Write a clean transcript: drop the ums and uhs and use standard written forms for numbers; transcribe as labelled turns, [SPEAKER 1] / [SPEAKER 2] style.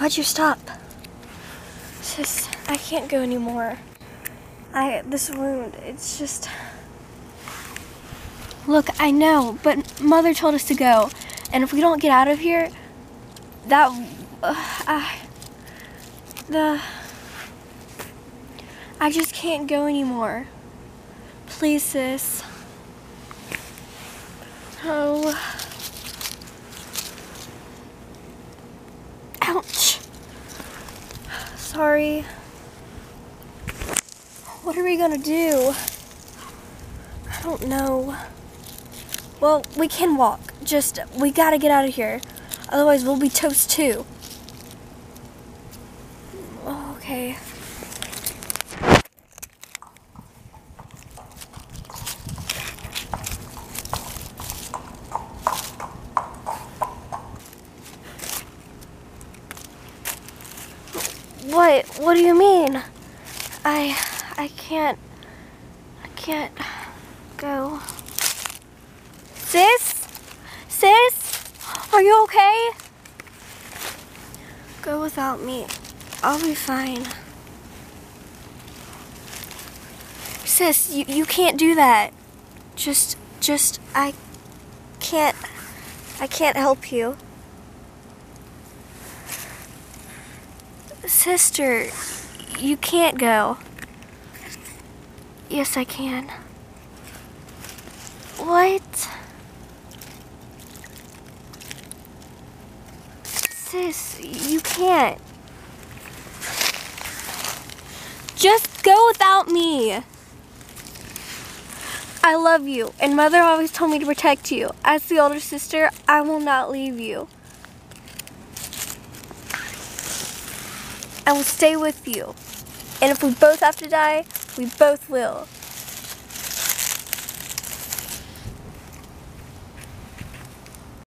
[SPEAKER 1] Why'd you stop? Sis, I can't go anymore. This wound, it's just... Look, I know, but Mother told us to go. And if we don't get out of here, I just can't go anymore. Please, sis. Oh. Ouch. Sorry. What are we gonna do? I don't know. Well, we can walk. We gotta get out of here. Otherwise, we'll be toast too. Okay. What do you mean? I can't go. Sis? Sis? Are you okay? Go without me. I'll be fine. Sis, you can't do that. I can't help you. Sister, you can't go. Yes, I can. What? Sis, you can't. Just go without me. I love you, and Mother always told me to protect you. As the older sister, I will not leave you. I will stay with you. And if we both have to die, we both will.